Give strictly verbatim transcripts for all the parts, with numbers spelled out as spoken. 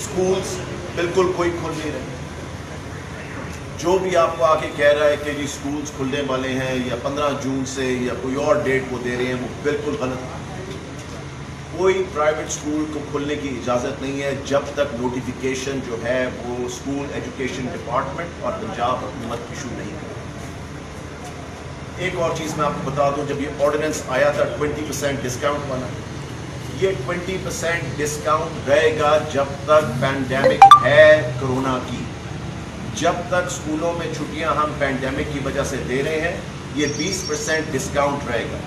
Schools बिल्कुल कोई खुल नहीं रहे। जो भी आपको आके कह रहा है कि जी स्कूल्स खुलने वाले हैं या पंद्रह जून से या कोई और डेट वो दे रहे हैं, वो बिल्कुल गलत है। कोई प्राइवेट स्कूल को खोलने की इजाज़त नहीं है जब तक नोटिफिकेशन जो है वो स्कूल एजुकेशन डिपार्टमेंट और पंजाब हुकूमत इशू नहीं करे। एक और चीज़ मैं आपको बता दूं, जब ये ऑर्डिनेंस आया था ट्वेंटी परसेंट डिस्काउंट वाला, ये ट्वेंटी परसेंट डिस्काउंट रहेगा जब तक पैंडेमिक है कोरोना की। जब तक स्कूलों में छुट्टियां हम पैंडेमिक की वजह से दे रहे हैं, ये बीस परसेंट डिस्काउंट रहेगा।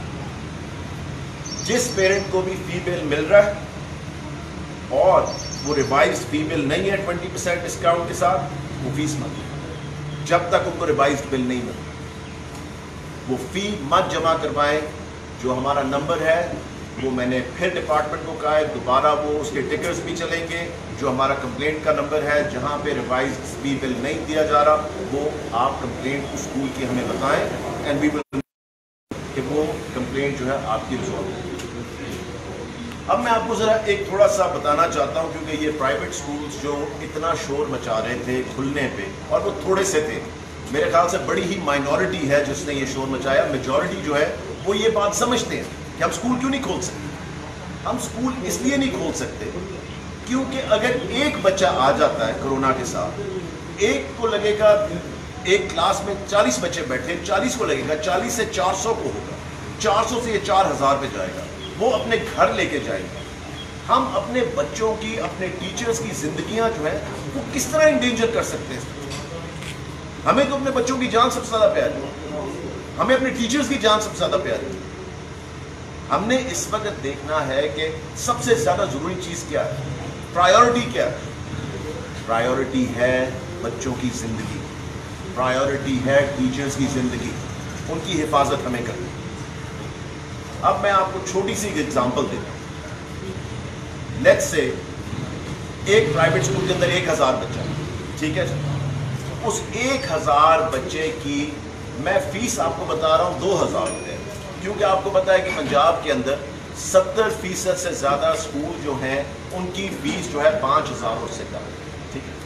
जिस पेरेंट को भी फी बिल मिल रहा है और वो रिवाइज फी बिल नहीं है ट्वेंटी परसेंट डिस्काउंट के साथ, वो फीस मत दे जब तक उनको रिवाइज बिल नहीं मिलता। वो फी मत जमा करवाएं। जो हमारा नंबर है वो मैंने फिर डिपार्टमेंट को कहा है, दोबारा वो उसके टिकर्स भी चलेंगे। जो हमारा कंप्लेंट का नंबर है, जहाँ पे रिवाइज फी बिल नहीं दिया जा रहा, वो आप कंप्लेंट स्कूल की हमें बताएं एंड वी विल कि वो कंप्लेंट जो है आपकी रिजॉल्व होगी। अब मैं आपको ज़रा एक थोड़ा सा बताना चाहता हूँ, क्योंकि ये प्राइवेट स्कूल्स जो इतना शोर मचा रहे थे खुलने पे, और वो थोड़े से थे, मेरे ख्याल से बड़ी ही माइनॉरिटी है जिसने ये शोर मचाया। मेजॉरिटी जो है वो ये बात समझते हैं कि हम स्कूल क्यों नहीं खोल सकते। हम स्कूल इसलिए नहीं खोल सकते क्योंकि अगर एक बच्चा आ जाता है कोरोना के साथ, एक को लगेगा, एक क्लास में चालीस बच्चे बैठे, चालीस को लगेगा, चालीस से चार सौ को होगा, चार सौ से ये चार हज़ार पे जाएगा, वो अपने घर लेके जाएगा। हम अपने बच्चों की, अपने टीचर्स की जिंदगियां जो है वो किस तरह इंडेंजर कर सकते हैं। हमें तो अपने बच्चों की जान सबसे ज्यादा प्यारी है, हमें अपने टीचर्स की जान सबसे ज्यादा प्यारी है। हमने इस वक्त देखना है कि सबसे ज्यादा जरूरी चीज क्या है, प्रायोरिटी क्या है। प्रायोरिटी है बच्चों की जिंदगी, प्रायोरिटी है टीचर्स की जिंदगी, उनकी हिफाजत हमें करनी। अब मैं आपको छोटी सी एग्जांपल देता हूं। लेट्स से एक प्राइवेट स्कूल के अंदर एक हजार बच्चा, ठीक है, उस एक हजार बच्चे की मैं फीस आपको बता रहा हूं दो हजार रुपये, क्योंकि आपको पता है कि पंजाब के अंदर सत्तर फीसद से ज्यादा स्कूल जो हैं उनकी फीस जो है पांच हजार और से कम, ठीक है।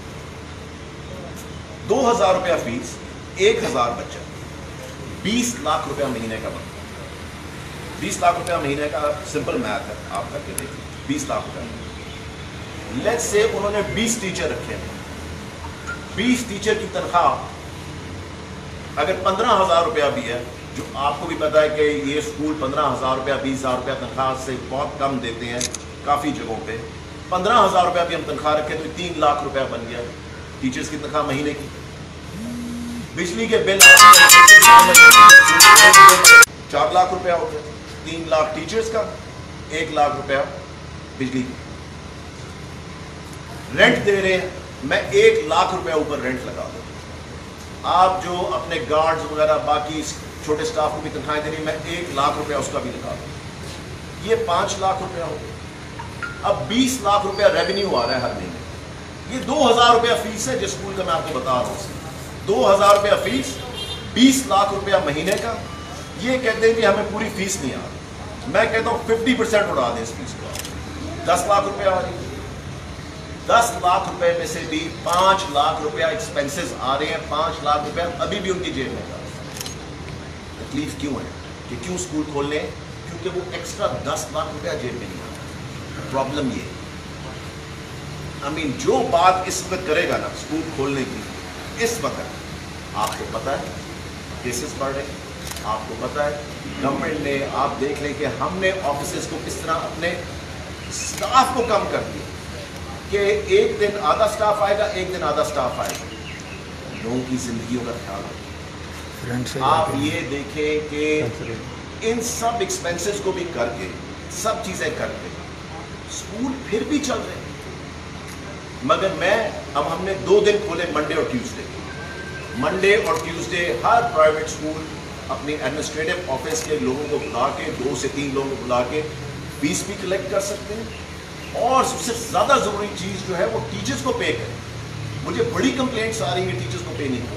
दो हजार रुपया फीस, एक हजार बच्चा, बीस लाख रुपया महीने का बनता है। बीस लाख रुपया महीने का सिंपल मैथ है, आप करके देखिए, बीस लाख रुपया। लेट्स से उन्होंने बीस टीचर रखे हैं, बीस टीचर की तनख्वाह अगर पंद्रह हजार रुपया भी है, जो आपको भी पता है कि ये स्कूल पंद्रह हजार रुपया, बीस हजार रुपया तनख्वाह से बहुत कम देते हैं काफ़ी जगहों पे। पंद्रह हजार रुपया भी हम तनख्वाह रखें तो तीन लाख रुपया बन गया टीचर्स की तनख्वाह महीने की। बिजली के बिल चार लाख रुपया हो गया, तीन लाख टीचर्स का, एक लाख रुपया बिजली की। रेंट दे रहे हैं, मैं एक लाख रुपया ऊपर रेंट लगा दूँ। आप जो अपने गार्ड्स वगैरह बाकी छोटे स्टाफ को भी तनख्वाहें दे रही, मैं एक लाख रुपया उसका भी लगा दूँ, ये पाँच लाख रुपया हो गया। अब बीस लाख रुपया रेवेन्यू आ रहा है हर महीने। ये दो हजार रुपया फीस है जिस स्कूल का मैं आपको बता रहा हूँ, दो हजार रुपया फीस, बीस लाख रुपया महीने का। ये कहते हैं कि हमें पूरी फीस नहीं आ रही, मैं कहता हूँ फिफ्टी परसेंट उड़ा दें इस फीस का, दस लाख रुपया आ रही है। दस लाख रुपए में से भी पांच लाख रुपया एक्सपेंसेस आ रहे हैं, पांच लाख रुपया अभी भी उनकी जेब में। तकलीफ क्यों है कि क्यों स्कूल खोलने, क्योंकि वो एक्स्ट्रा दस लाख रुपया जेब में नहीं आता। प्रॉब्लम ये, आई मीन जो बात इस वक्त करेगा ना स्कूल खोलने की, इस वक्त आपको पता है केसेस बढ़ रहे हैं, आपको पता है गवर्नमेंट ने, आप देख लें कि हमने ऑफिसेज को किस तरह अपने स्टाफ को कम कर दिया कि एक दिन आधा स्टाफ आएगा, एक दिन आधा स्टाफ आएगा। लोगों की जिंदगियों का ख्याल रखें। आप ये देखें कि इन सब एक्सपेंसेस को भी करके, सब चीजें करके स्कूल फिर भी चल रहे हैं। मगर मैं, अब हमने दो दिन खोले, मंडे और ट्यूसडे। मंडे और ट्यूसडे हर प्राइवेट स्कूल अपने एडमिनिस्ट्रेटिव ऑफिस के लोगों को बुला के, दो से तीन लोगों को बुला के फीस भी कलेक्ट कर सकते हैं, और सबसे ज़्यादा ज़रूरी चीज़ जो है वो टीचर्स को पे करें। मुझे बड़ी कंप्लेंट्स आ रही हैं टीचर्स को पे नहीं किया।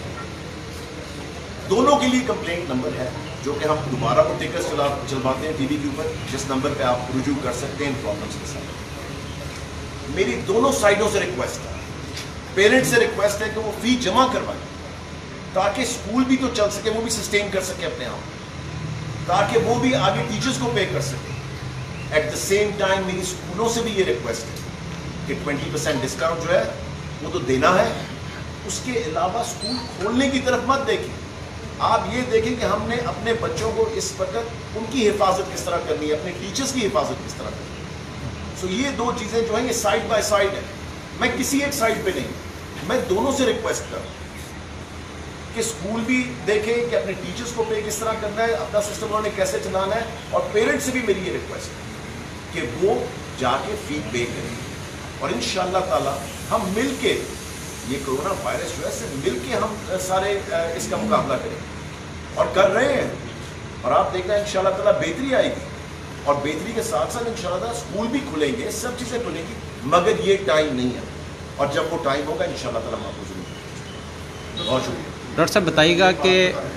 दोनों के लिए कंप्लेंट नंबर है जो कि हम दोबारा को टिकट चला चलवाते हैं टीवी के ऊपर, जिस नंबर पे आप रुजू कर सकते हैं इन प्रॉब्लम्स के साथ। मेरी दोनों साइडों से रिक्वेस्ट है, पेरेंट्स से रिक्वेस्ट है कि वो फी जमा करवाएं ताकि स्कूल भी तो चल सके, वो भी सस्टेन कर सके अपने आप, ताकि वो भी आगे टीचर्स को पे कर सके। एट द सेम टाइम मेरी स्कूलों से भी ये रिक्वेस्ट है कि ट्वेंटी परसेंट डिस्काउंट जो है वो तो देना है, उसके अलावा स्कूल खोलने की तरफ मत देखें। आप ये देखें कि हमने अपने बच्चों को इस वक्त उनकी हिफाजत किस तरह करनी है, अपने टीचर्स की हिफाजत किस तरह करनी है। सो ये दो चीज़ें जो हैं ये साइड बाय साइड है, मैं किसी एक साइड पे नहीं, मैं दोनों से रिक्वेस्ट कर कि स्कूल भी देखें कि अपने टीचर्स को पे किस तरह करना है, अपना सिस्टम उन्होंने कैसे चलाना है, और पेरेंट्स से भी मेरी ये रिक्वेस्ट है कि वो जाके फी पे करें। और इंशाअल्लाह ताला हम मिल के ये कोरोना वायरस जो है सिर्फ मिल के हम सारे इसका मुकाबला करें और कर रहे हैं। और आप देखना है इंशाअल्लाह ताला बेहतरी आएगी, और बेहतरी के साथ साथ इंशाअल्लाह ताला स्कूल भी खुलेंगे, सब चीज़ें खुलेंगी, मगर ये टाइम नहीं है, और जब वो टाइम होगा इंशाअल्लाह ताला हम आपको जरूर। बहुत शुक्रिया। डॉक्टर साहब बताइएगा कि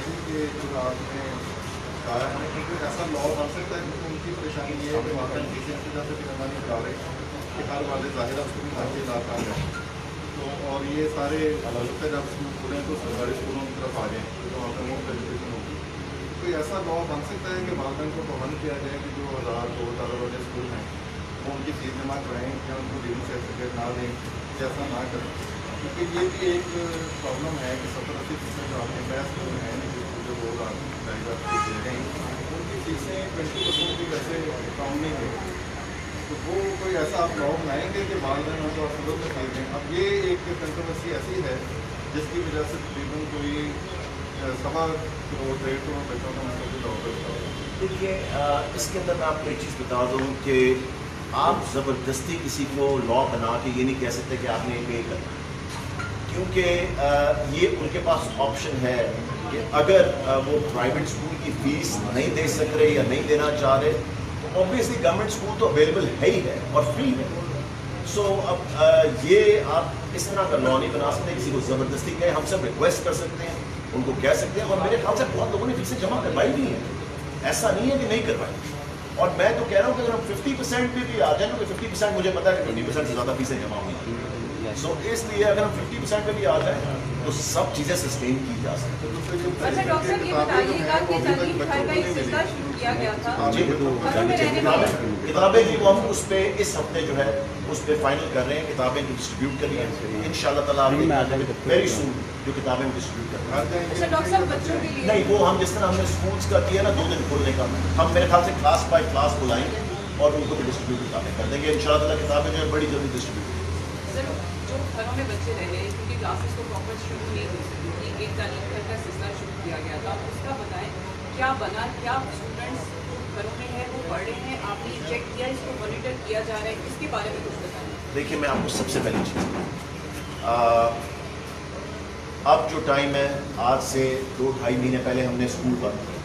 ऐसा लॉ बन सकता है क्योंकि उनकी परेशानी ये है कि वाकई हर वाले ज़ाहिर उसको भी काफ़ी इलाका है, तो और ये सारे अलग जब स्कूल खुले तो सरकारी स्कूलों की तरफ आ गए तो वहाँ पर मुफ्त एजुकेशन होगी। कोई ऐसा लॉ बन सकता है कि वालदेन को पाबंद किया जाए कि जो हज़ार दो हज़ार वाले स्कूल हैं वो उनकी फीस जमा कराएँ या उनको लिविंग सर्टिफिकेट ना दें, ऐसा ना करें, क्योंकि ये भी एक प्रॉब्लम है कि सत्तर अस्सी फीसद जो आपके पास स्कूल हैं जो दो लाख ढाई लाख दे रहे हैं उनकी फीसें ट्वेंटी परसेंट भी वैसे कम नहीं है, तो वो कोई ऐसा आप लॉ बनाएंगे कि वालदेन हो तो अफसरों में फीस दें। अब ये एक कंट्रोवर्सी ऐसी है जिसकी वजह से तकरीबन कोई सवा करोड़ डेढ़ करोड़ बच्चों का मतलब लॉ करता है। देखिए इसके अंदर मैं आपको एक चीज़ बता दूँ कि आप ज़बरदस्ती किसी को लॉ बना के ये नहीं कह सकते कि आपने पे करना, क्योंकि ये उनके पास ऑप्शन है कि अगर वो प्राइवेट स्कूल की फ़ीस नहीं दे सक रहे या नहीं देना चाह रहे तो ऑब्वियसली गवर्नमेंट स्कूल तो अवेलेबल है ही है और फ्री है। सो so, अब ये आप इस तरह का लॉ नहीं बना सकते, किसी को ज़बरदस्ती कहें, हम सब रिक्वेस्ट कर सकते हैं, उनको कह सकते हैं, और मेरे ख्याल से बहुत लोगों ने फीसें जमा करवाई भी हैं, ऐसा नहीं है कि नहीं करवाई। और मैं तो कह रहा हूँ कि अगर हम फिफ्टी परसेंट पे भी आ जाए ना, तो फिफ्टी परसेंट मुझे पता है कि ट्वेंटी परसेंट से ज़्यादा फीसें जमा हुई। सो इसलिए अगर हम फिफ्टी परसेंट पे भी आ जाए तो सब चीज़ें सस्टेन की जा सकती हैं। अच्छा डॉक्टर साहब ये बताइएगा कि तालीम घर का एक सिलसिला शुरू किया गया था, जी किताबें भी हम उस पर इस हफ्ते जो है उस पर फाइनल कर रहे हैं, किताबें डिस्ट्रीब्यूट कर रही हैं इंशाअल्लाह ताला वेरी सून जो किताबें डिस्ट्रीब्यूट कर रहे हैं। अच्छा डॉक्टर साहब बच्चों के लिए नहीं, वो हम जिस तरह हमने स्कूल्स का किया ना दो दिन खोलने का, हम मेरे ख्याल से क्लास बाय क्लास बुलाएंगे और उनको भी डिस्ट्रीब्यूट किताबें कर देंगे इंशाअल्लाह ताला। किताबें जो है बड़ी जल्दी डिस्ट्रीब्यूट जो घरों में बच्चे रह गए क्योंकि क्लासेस को प्रॉपर शुरू नहीं हो सकी, एक तालीम घर का सिलसिला शुरू किया गया था, उसका बताएं क्या बना, क्या स्टूडेंट्स घरों में है वो पढ़ रहे हैं, आपने चेक किया, इसको मॉनिटर किया जा रहा है, इसके बारे में कुछ बताएं। देखिए मैं आपको सबसे पहली चीज़ अब जो टाइम है, आज से दो ढाई महीने पहले हमने स्कूल बंद किया,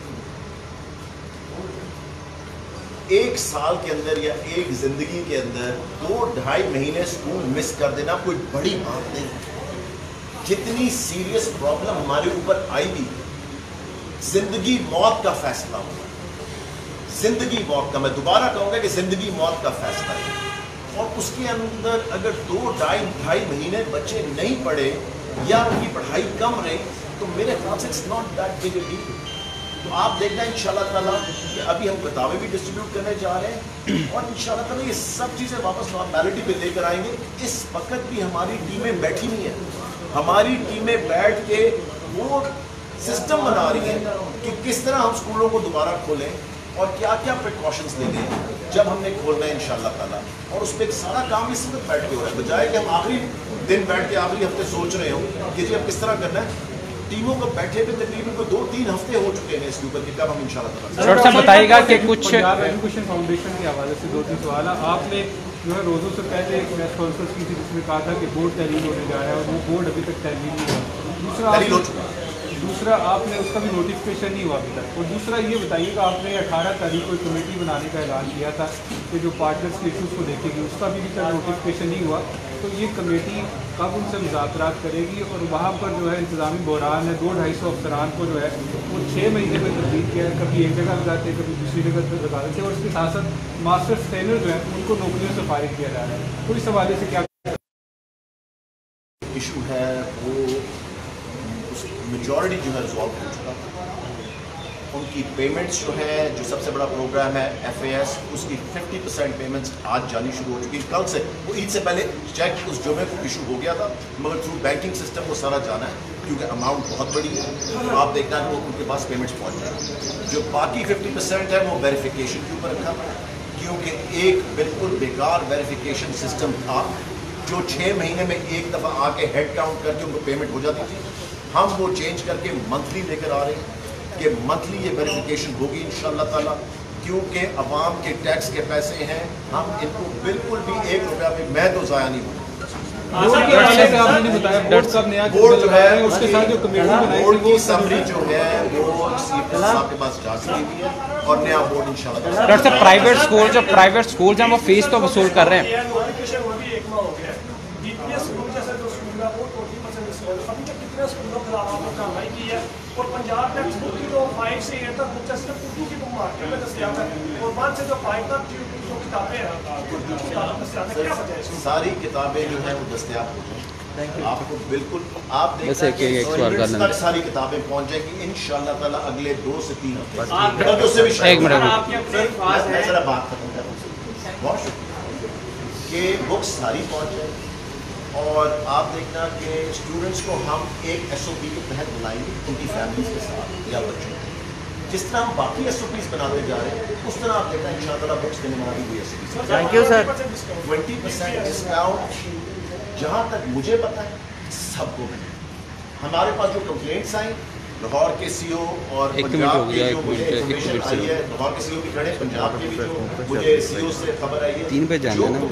एक साल के अंदर या एक जिंदगी के अंदर दो ढाई महीने स्कूल मिस कर देना कोई बड़ी बात नहीं है। जितनी सीरियस प्रॉब्लम हमारे ऊपर आई भी, जिंदगी मौत का फैसला हुआ, जिंदगी मौत का, मैं दोबारा कहूंगा कि जिंदगी मौत का फैसला है। और उसके अंदर अगर दो ढाई ढाई महीने बच्चे नहीं पढ़े या उनकी पढ़ाई कम रही तो मेरे ख्याल से it's not that big a deal. तो आप देखना इंशाल्लाह ताला कि अभी हम किताबें भी डिस्ट्रीब्यूट करने जा रहे हैं और इंशाल्लाह ताला ये सब चीज़ें वापस नॉर्मैलिटी पे लेकर आएंगे। इस वक्त भी हमारी टीमें बैठी हुई हैं, हमारी टीमें बैठ के वो सिस्टम बना रही हैं कि किस तरह हम स्कूलों को दोबारा खोलें और क्या क्या प्रिकॉशंस लेने हैं जब हमने खोलना है इंशाल्लाह ताला। और उस पर सारा काम इस वक्त बैठ के हो रहा है, बजाय कि हम आखिरी दिन बैठ के आखिरी हफ्ते सोच रहे हो कि जी अब किस तरह करना है। टीमों को बैठे हुए तकरीबन को दो तीन हफ्ते हो चुके हैं इसके ऊपर कि कब हम इंशाल्लाह ताला। डॉक्टर साहब बताइएगा कि कुछ पंजाब एजुकेशन फाउंडेशन के हवाले से दो तीन सवाल है। आपने जो है रोज़ों से पहले एक प्रेस कॉन्फ्रेंस की थी जिसमें कहा था कि बोर्ड तहलील होने जा रहा है और वो बोर्ड अभी तक तहलील नहीं हुआ। दूसरा तहलील हो चुका है, दूसरा आपने उसका भी नोटिफिकेशन नहीं हुआ अभी तक। और दूसरा ये बताइएगा, आपने अठारह तारीख को कमेटी बनाने का ऐलान किया था कि जो पार्टनर्स के इशूज़ को देखेगी, उसका भी अभी तक नोटिफिकेशन नहीं हुआ। तो ये कमेटी कब उनसे मुज़ाकरात करेगी? और वहाँ पर जो है इंतज़ामी बहरान है, दो ढाई सौ अफसरान को जो है वो छः महीने में तब्दील किया है, कभी एक जगह लगाते हैं, कभी दूसरी जगह लगा देते हैं, और इसके साथ साथ मास्टर्स ट्रेनर जो है उनको नौकरियों से फारिग किया जा रहा है। तो इस हवाले से क्या इशू है वो मेजॉरिटी जो है रिजॉल्व हो चुका था। उनकी पेमेंट्स जो है, जो सबसे बड़ा प्रोग्राम है एफ ए एस, उसकी फिफ्टी परसेंट पेमेंट्स आज जानी शुरू हो चुकी है। कल से, वो ईद से पहले चेक उस जुमे को इशू हो गया था, मगर थ्रू बैंकिंग सिस्टम वो सारा जाना है क्योंकि अमाउंट बहुत बड़ी है। तो आप देखना है वो उनके पास पेमेंट्स पहुँच जाए। जो बाकी फिफ्टी परसेंट है वो वेरिफिकेशन के ऊपर रखा है, क्योंकि एक बिल्कुल बेकार वेरिफिकेशन सिस्टम था जो छः महीने में एक दफ़ा आके हेड काउंट करके उनको पेमेंट हो जाती थी। हम वो चेंज करके मंथली लेकर आ रहे हैं कि मंथली ये वेरिफिकेशन होगी इंशाअल्लाह ताला, क्योंकि अवाम के टैक्स के पैसे हैं। हम इनको बिल्कुल भी एक रुपया भी मैं तो ज़ाया नहीं होगा। बोर्ड के हवाले से आपने नहीं बताया, बोर्ड साहब ने आज बोर्ड जो है उसके साथ जो कमेटी बनाई बोर्ड थी की समरी जो है वो सीएम साहब के पास जा चुकी हुई है और नया बोर्ड इंशाल्लाह। डॉक्टर साहब, प्राइवेट स्कूल जो प्राइवेट स्कूल हैं वो फीस तो वसूल कर रहे हैं। स्कूलों के अलावा आपने कार्रवाई की है और पंजाब टेक्स्ट बुक की जो फाइव से एट तक बच्चा सिर्फ उर्दू की बुक मार्केट में दस्तियाब है और वन से जो फाइव तक जो किताबें हैं दस्तियाब है, क्या वजह है? सारी किताबें जो है वो दस्तियाब हो जाएंगी आपको, बिल्कुल आप देख तक सारी किताबें पहुंच जाएंगी इंशाअल्लाह ताला अगले दो से तीन हफ्ते। उससे भी एक मिनट बात खत्म कर कि बुक्स सारी पहुंच जाएगी। और आप देखना कि स्टूडेंट्स को हम एक एस ओ पी के तहत बुलाएंगे उनकी फैमिलीज के साथ या बच्चों के, जिस तरह हम बाकी एस ओ पीज बनाते जा रहे हैं उस तरह आप देखना इंशाअल्लाह बुक्स देने वाली हुई S O P. Thank you sir. Twenty percent discount जहाँ तक मुझे पता है सबको मिले। हमारे पास जो कंप्लेंट्स आई लाहौर के सी ओ और पंजाब के जो मुझे इन्फॉर्मेशन आई है, लाहौर के सी ओ भी खड़े, पंजाब के भी जो मुझे सी ओ से खबर आई है, तीन पे जाना है ना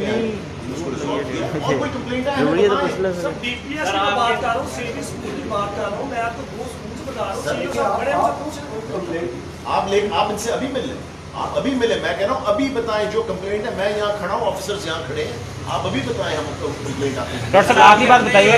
और कोई कंप्लेंट है सब डीपीएस की बात कर रहा हूं, सीबी स्कूल की बात कर रहा हूं, मैं आपको दो स्कूल से बता रहा हूं, सीबी बड़े हमसे पूछ कंप्लेंट आप ले आप इनसे अभी मिल लें, आप अभी मिले। मैं कह रहा हूँ अभी बताएं जो कंप्लेंट है। मैं यहाँ खड़ा हूँ, ऑफिसर्स यहाँ खड़े हैं, आप अभी बताएं हमको कंप्लेंट आती है। डॉक्टर साहब आखिरी बात बताइए,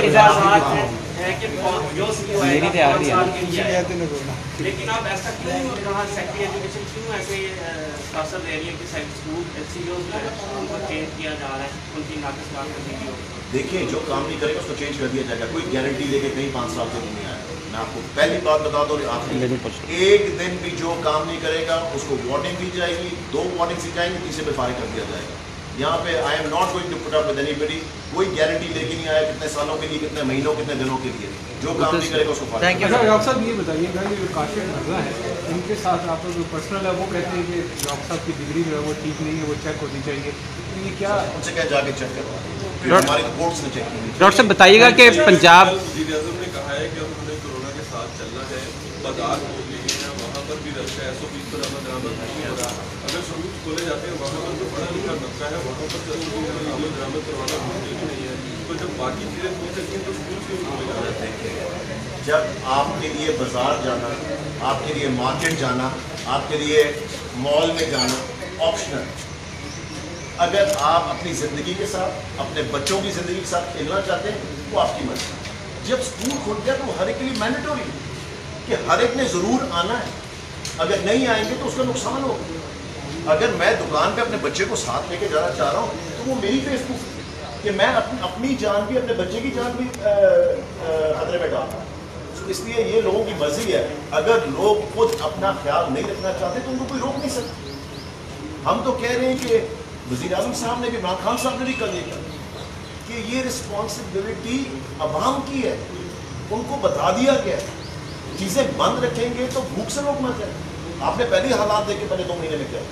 मेरी तो आ रही है लेकिन आप ऐसा क्यों कहा सेक्रेटरी एजुकेशन क्यों ऐसे कासर दे रही है कि स्कूल एचसीओ जो है उनको चेंज किया जा रहा है, उनकी नाकस बात करने की? देखिए जो काम नहीं करेगा उसको चेंज कर दिया जाएगा, कोई गारंटी लेके कहीं पाँच साल से नहीं आया। मैं आपको पहली बात बता दूँ, आपने एक दिन भी जो काम नहीं करेगा उसको वार्निंग दी जाएगी, दो वार्निंग दी जाएंगी, तीसरे पे फारिग कर दिया जाएगा। यहाँ पे I am not going to put up with anybody, कोई गारंटी लेके नहीं आया कितने सालों के लिए, कितने महीनों, कितने दिनों के लिए। जो काम नहीं करेगा उसको फारिग। डॉक्टर साहब ये बताइएगा, ये जो काशिफ रजा है इनके साथ आप जो पर्सनल है वो कहते हैं कि डॉक्टर साहब की डिग्री जो है वो ठीक नहीं है, वो चेक होनी चाहिए, तो ये क्या उनसे क्या जाके चेक करवा, हमारी तो कोर्ट्स ने चेक की। डॉक्टर साहब बताइएगा कि पंजाब वज़ीर आज़म ने कहा है कि उन्होंने कोरोना के साथ चलना है, बाजार खोल लिए हैं, वहाँ पर भी रश है, एस ओ पी पर आमद दरामद नहीं हो रहा। अगर स्कूल खोले जाते हैं वहाँ पर जो पढ़ा लिखा तबका है वहाँ पर एस ओ पी आमद दरामद करवाना मुमकिन ही नहीं है, तो जब बाकी चीज़ें खोल सकती हैं तो स्कूल क्यों खोले जा रहे हैं? जब आपके लिए बाजार जाना, आपके लिए मार्केट जाना, आपके लिए मॉल में जाना ऑप्शनल, अगर आप अपनी ज़िंदगी के साथ, अपने बच्चों की ज़िंदगी के साथ खेलना चाहते हैं वो आपकी मर्ज़ी। जब स्कूल खुल गया तो हर एक के लिए मैंडेटरी है कि हर एक ने ज़रूर आना है, अगर नहीं आएंगे तो उसका नुकसान होगा। अगर मैं दुकान पे अपने बच्चे को साथ लेके जाना चाह रहा हूँ तो वो मेरी फेसबुक कि मैं अपनी अपनी जान भी, अपने बच्चे की जान भी खतरे में डाल रहा हूँ। इसलिए ये लोगों की मर्जी है, अगर लोग खुद अपना ख्याल नहीं रखना चाहते तो उनको कोई रोक नहीं सकता। हम तो कह रहे हैं कि वज़ीर आज़म साहब ने भी, इमरान खान साहब ने भी कल ये कहा कि ये रिस्पॉन्सिबिलिटी अवाम की है, उनको बता दिया गया है। चीज़ें बंद रखेंगे तो भूख से लोग मर जाए। आपने पहले हालात देखे पहले दो महीने में क्या,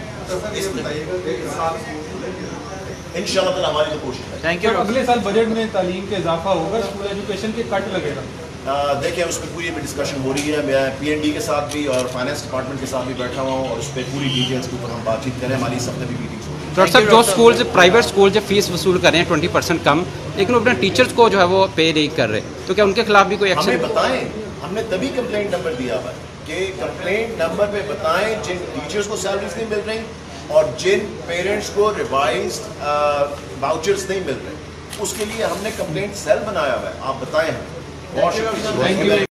इंशाअल्लाह ताला हमारी तो कोशिश है। Thank you. अगले साल बजट में तालीम के इजाफा होगा, स्कूल एजुकेशन के कट लगेगा? देखिए उस पर पूरी भी डिस्कशन हो रही है, मैं पी एन डी के साथ भी और फाइनेंस डिपार्टमेंट के साथ भी बैठा हुआ हूँ और उस पर पूरी डिटेल्स के ऊपर हम बातचीत करें। हमारी इस हफ्ते भी मीटिंग्स हो रही है। डॉक्टर साहब जो स्कूल से प्राइवेट स्कूल जो फीस वसूल कर रहे हैं ट्वेंटी परसेंट कम, लेकिन वो अपने टीचर्स को जो है वो पे नहीं कर रहे, तो क्या उनके खिलाफ भी कोई एक्शन? हमें बताएं, ہم نے تبھی کمپلینٹ نمبر دیا ہوا ہے کہ کمپلینٹ نمبر پہ بتائیں جن ٹیچرز کو سیلریز نہیں مل رہی اور جن پیرنٹس کو ریوائزڈ واؤچرز نہیں مل رہے. اس کے لیے ہم نے کمپلینٹ سیل بنایا ہوا ہے. آپ بتائیں ہمیں. بہت شکریہ.